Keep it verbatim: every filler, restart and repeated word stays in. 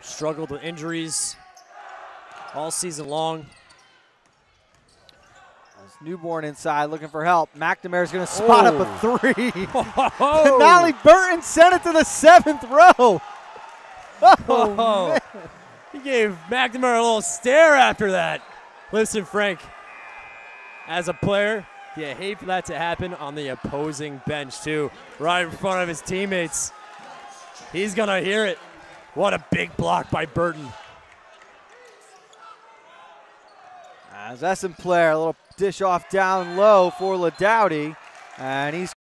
struggled with injuries all season long. As Newborn inside looking for help. McNamara's going to spot oh. up a three. Oh. Denali Burton sent it to the seventh row. Oh, oh. Man. He gave McNamara a little stare after that. Listen, Frank, as a player, you hate for that to happen on the opposing bench, too, right in front of his teammates. He's going to hear it. What a big block by Burton. As Essen player, a little dish off down low for Ladowdy, and he's